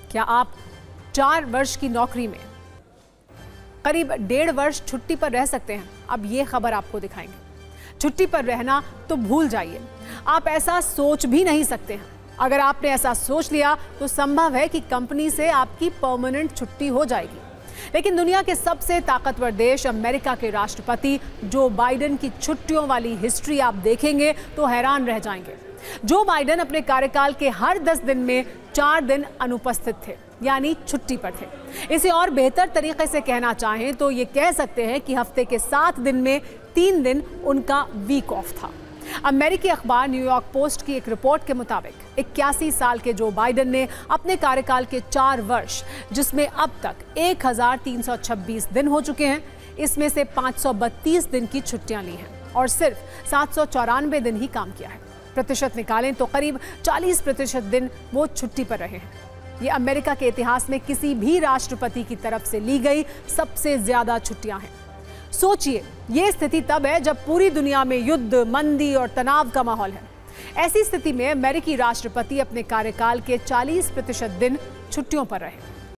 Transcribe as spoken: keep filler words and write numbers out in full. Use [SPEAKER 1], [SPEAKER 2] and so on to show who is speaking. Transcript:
[SPEAKER 1] क्या आप चार वर्ष की नौकरी में करीब डेढ़ वर्ष छुट्टी पर रह सकते हैं? अब ये खबर आपको दिखाएंगे। छुट्टी पर रहना तो भूल जाइए, आप ऐसा सोच भी नहीं सकते हैं। अगर आपने ऐसा सोच लिया तो संभव है कि कंपनी से आपकी परमानेंट छुट्टी हो जाएगी। लेकिन दुनिया के सबसे ताकतवर देश अमेरिका के राष्ट्रपति जो बाइडेन की छुट्टियों वाली हिस्ट्री आप देखेंगे तो हैरान रह जाएंगे। जो बाइडेन अपने कार्यकाल के हर दस दिन में चार दिन अनुपस्थित थे, यानी छुट्टी पर थे। इसे और बेहतर तरीके से कहना चाहें तो ये कह सकते हैं कि हफ्ते के सात दिन में तीन दिन उनका वीक ऑफ था। अमेरिकी अखबार न्यूयॉर्क पोस्ट की एक रिपोर्ट के मुताबिक इक्यासी साल के जो बाइडेन ने अपने कार्यकाल के चार वर्ष, जिसमें अब तक एक हजार तीन सौ छब्बीस दिन हो चुके हैं, इसमें से पाँच सौ बत्तीस दिन की छुट्टियां ली हैं और सिर्फ सात सौ चौरानवे दिन ही काम किया है। प्रतिशत निकालें तो करीब चालीस प्रतिशत दिन वो छुट्टी पर रहे हैं। ये अमेरिका के इतिहास में किसी भी राष्ट्रपति की तरफ से ली गई सबसे ज्यादा छुट्टियां हैं। सोचिए, ये स्थिति तब है जब पूरी दुनिया में युद्ध, मंदी और तनाव का माहौल है। ऐसी स्थिति में अमेरिकी राष्ट्रपति अपने कार्यकाल के चालीस प्रतिशत दिन छुट्टियों पर रहे।